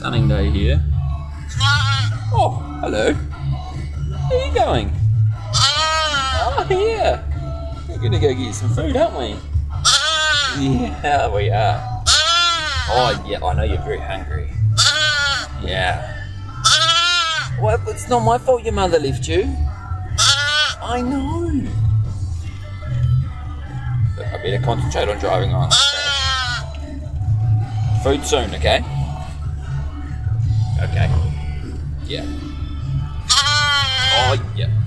stunning day here. Oh, hello. Where are you going? Oh, here. We're gonna go get some food, aren't we? Yeah, we are. Oh, yeah, I know you're very hungry. Yeah. Well, it's not my fault your mother left you. I know. Look, I better concentrate on driving on. Food soon, okay? Okay. Yeah. Oh, yeah.